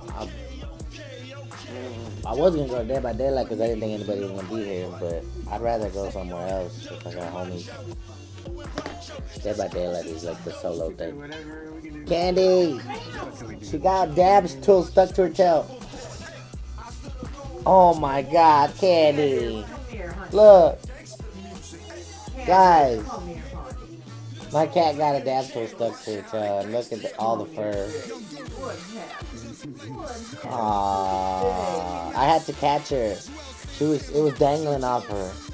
I was gonna go Dead by Daylight because I didn't think anybody was gonna be here, but I'd rather go somewhere else if I got homies. Dead by Daylight is like the solo thing. Candy! She got Dab's tool stuck to her tail. Oh my god, Candy! Look! Guys! My cat got a Dab's tool stuck to her tail, and look at all the fur. Aww, I had to catch her. It was dangling off her.